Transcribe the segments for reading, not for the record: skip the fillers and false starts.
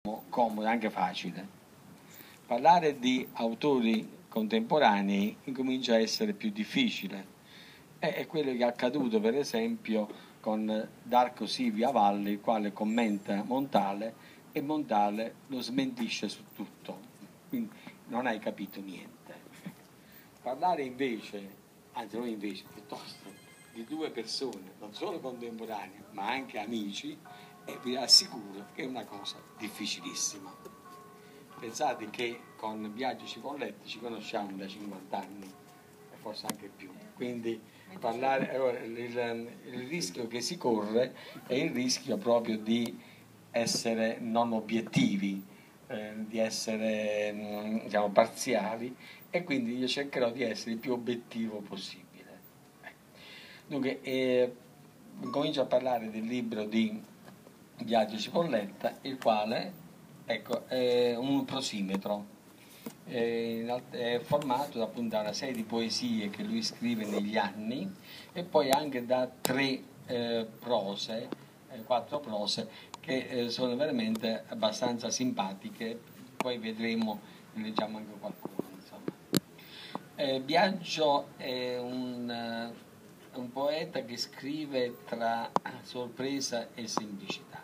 comodo, anche facile. Parlare di autori contemporanei incomincia a essere più difficile. È quello che è accaduto per esempio con Darko Sivia Valli, il quale commenta Montale e Montale lo smentisce su tutto, quindi non hai capito niente. Parlare invece, anzi non invece, piuttosto di due persone, non solo contemporanee ma anche amici, e vi assicuro che è una cosa difficilissima. Pensate che con Biagio Cipolletta ci conosciamo da 50 anni e forse anche più, quindi parlare, allora, il rischio che si corre è il rischio proprio di essere non obiettivi, di essere diciamo, parziali, e quindi io cercherò di essere il più obiettivo possibile. Dunque, comincio a parlare del libro di Biagio Cipolletta, il quale, ecco, è un prosimetro, è formato appunto da una serie di poesie che lui scrive negli anni e poi anche da quattro prose che sono veramente abbastanza simpatiche, poi vedremo, leggiamo anche qualcuno, insomma. Biagio è un poeta che scrive tra sorpresa e semplicità.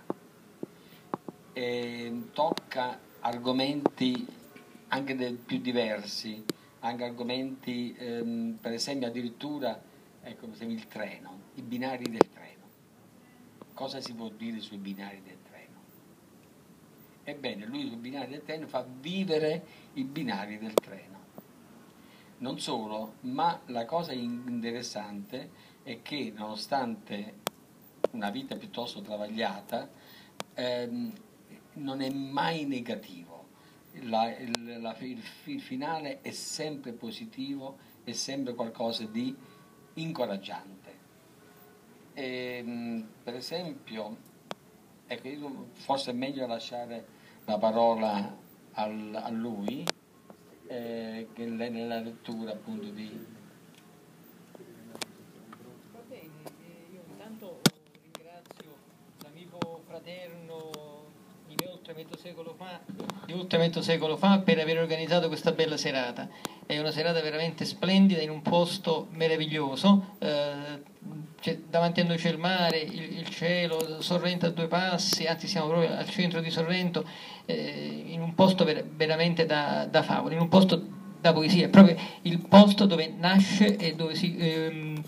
Tocca argomenti anche più diversi, anche argomenti, per esempio addirittura, ecco, per esempio il treno, i binari del treno. Cosa si può dire sui binari del treno? Ebbene, lui sui binari del treno fa vivere i binari del treno. Non solo, ma la cosa interessante è che nonostante una vita piuttosto travagliata, non è mai negativo. Il finale è sempre positivo, è sempre qualcosa di incoraggiante. Per esempio, ecco, forse è meglio lasciare la parola a lui, che nella lettura appunto di... Va bene, io intanto ringrazio l'amico fraterno di oltre mezzo secolo fa per aver organizzato questa bella serata. È una serata veramente splendida in un posto meraviglioso, davanti a noi c'è il mare, il cielo, Sorrento a due passi, anzi siamo proprio al centro di Sorrento, in un posto veramente da favola, in un posto da poesia, è proprio il posto dove nasce e dove si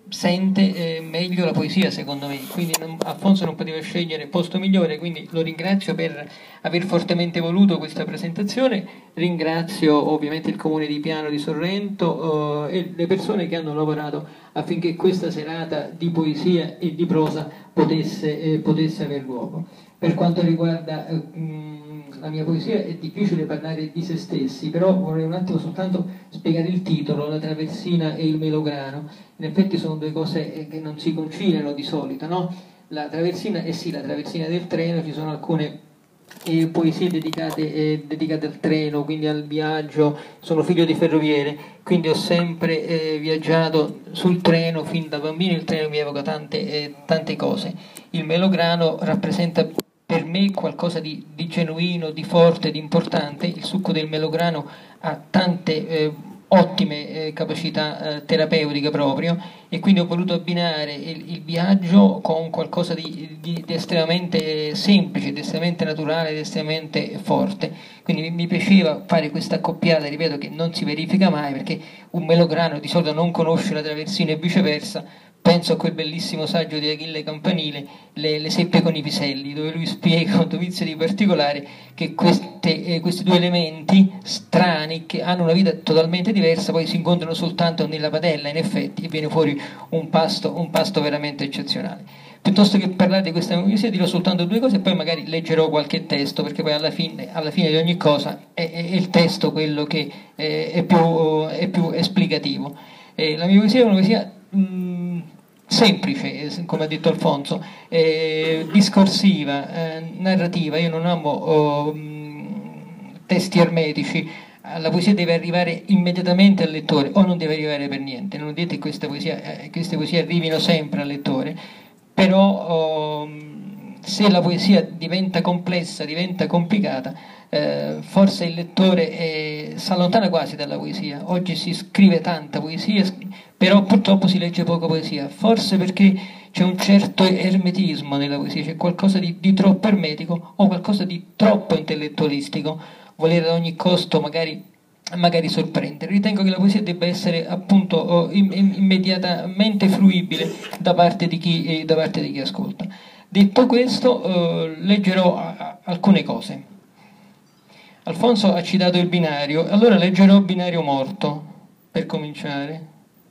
sente meglio la poesia, secondo me. Quindi Alfonso non poteva scegliere posto migliore, quindi lo ringrazio per aver fortemente voluto questa presentazione. Ringrazio ovviamente il Comune di Piano di Sorrento e le persone che hanno lavorato affinché questa serata di poesia e di prosa potesse aver luogo. Per quanto riguarda la mia poesia è difficile parlare di se stessi, però vorrei un attimo soltanto spiegare il titolo, La traversina e il melograno. In effetti sono due cose che non si conciliano di solito, no? La traversina, sì, la traversina del treno, ci sono alcune poesie dedicate al treno, quindi al viaggio. Sono figlio di ferroviere, quindi ho sempre viaggiato sul treno fin da bambino. Il treno mi evoca tante cose. Il melograno rappresenta per me qualcosa di genuino, di forte, di importante. Il succo del melograno ha tante ottime capacità terapeutiche proprio, e quindi ho voluto abbinare il viaggio con qualcosa di estremamente semplice, di estremamente naturale, di estremamente forte. Quindi mi piaceva fare questa accoppiata, ripeto, che non si verifica mai, perché un melograno di solito non conosce la traversina e viceversa. Penso a quel bellissimo saggio di Achille Campanile, le seppe con i piselli, dove lui spiega con dovizia di particolare che questi due elementi strani, che hanno una vita totalmente diversa, poi si incontrano soltanto nella padella, in effetti, e viene fuori un pasto veramente eccezionale. Piuttosto che parlare di questa poesia dirò soltanto due cose e poi magari leggerò qualche testo, perché poi alla fine di ogni cosa è il testo quello che è più esplicativo. La mia poesia è una poesia semplice, come ha detto Alfonso, discorsiva, narrativa. Io non amo testi ermetici. La poesia deve arrivare immediatamente al lettore, o non deve arrivare per niente. Non dite che queste poesie arrivino sempre al lettore, però se la poesia diventa complessa, diventa complicata, forse il lettore si allontana quasi dalla poesia. Oggi si scrive tanta poesia, però purtroppo si legge poca poesia, forse perché c'è un certo ermetismo nella poesia, c'è qualcosa di troppo ermetico o qualcosa di troppo intellettualistico, volere ad ogni costo magari sorprendere. Ritengo che la poesia debba essere appunto immediatamente fruibile da parte di chi ascolta. Detto questo, leggerò alcune cose. Alfonso ha citato il binario, allora leggerò Binario morto, per cominciare.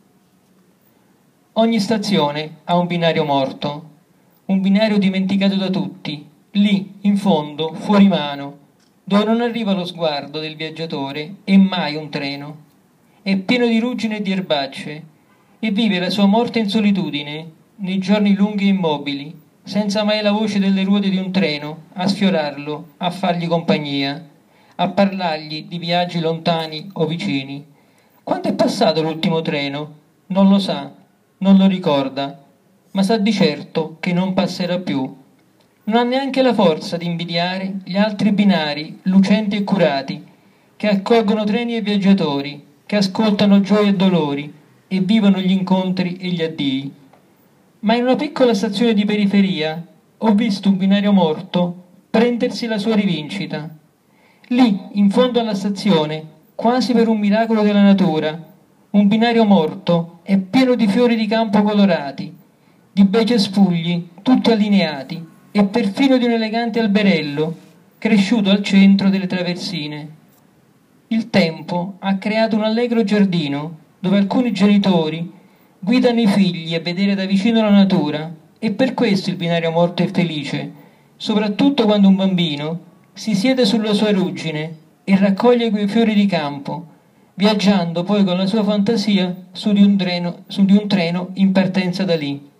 Ogni stazione ha un binario morto, un binario dimenticato da tutti, lì, in fondo, fuori mano, dove non arriva lo sguardo del viaggiatore e mai un treno. È pieno di ruggine e di erbacce e vive la sua morte in solitudine, nei giorni lunghi e immobili, senza mai la voce delle ruote di un treno a sfiorarlo, a fargli compagnia, a parlargli di viaggi lontani o vicini. Quando è passato l'ultimo treno? Non lo sa, non lo ricorda, ma sa di certo che non passerà più. Non ha neanche la forza di invidiare gli altri binari lucenti e curati, che accolgono treni e viaggiatori, che ascoltano gioie e dolori e vivono gli incontri e gli addii. Ma in una piccola stazione di periferia ho visto un binario morto prendersi la sua rivincita. Lì, in fondo alla stazione, quasi per un miracolo della natura, un binario morto è pieno di fiori di campo colorati, di bei cespugli tutti allineati e perfino di un elegante alberello cresciuto al centro delle traversine. Il tempo ha creato un allegro giardino dove alcuni genitori guidano i figli a vedere da vicino la natura e per questo il binario morto è felice, soprattutto quando un bambino si siede sulla sua ruggine e raccoglie quei fiori di campo, viaggiando poi con la sua fantasia su di un treno in partenza da lì.